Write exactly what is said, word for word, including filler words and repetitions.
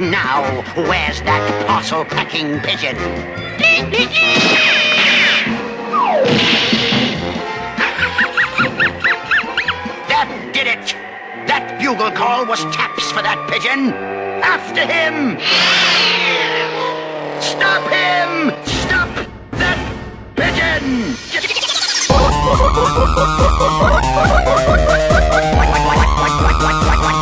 Now, where's that parcel-packing pigeon? That did it! That bugle call was taps for that pigeon! After him! Stop him! Stop that pigeon! What, what, what, what, what, what, what, what, what, what, what, what, what, what, what, what, what,